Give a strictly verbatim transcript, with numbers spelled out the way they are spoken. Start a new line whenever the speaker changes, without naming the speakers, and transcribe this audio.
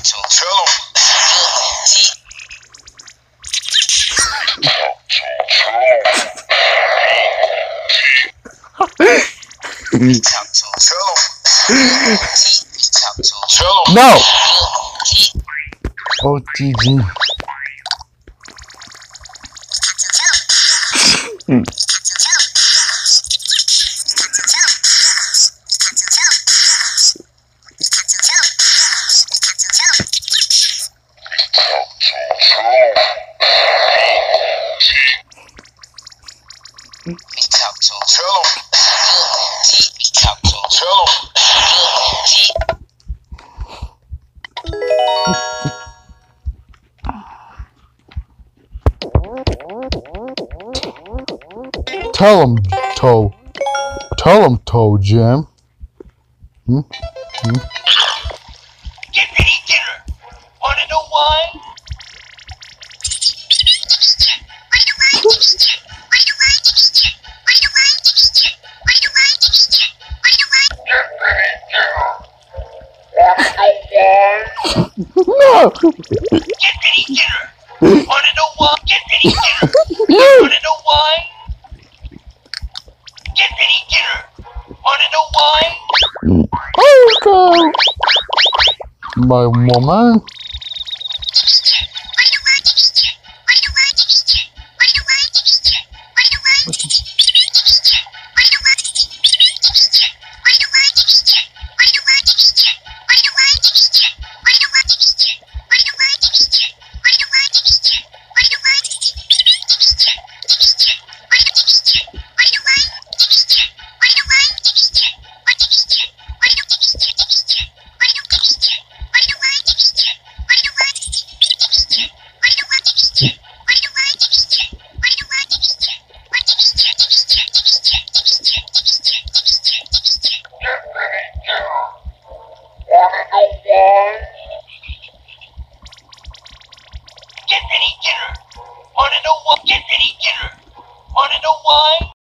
No! O T G. Tell him, Toe. Tell him, Toe Jam. Hmm? Hmm?
Get ready, dinner. Wanna know why?
No!
Get ready, dinner. Wanna know why? Get ready, dinner. Wanna know why? Get ready, dinner. Wanna know why?
Okay. My woman.
Get ready, dinner. Wanna know what? Get ready, dinner. Wanna know why?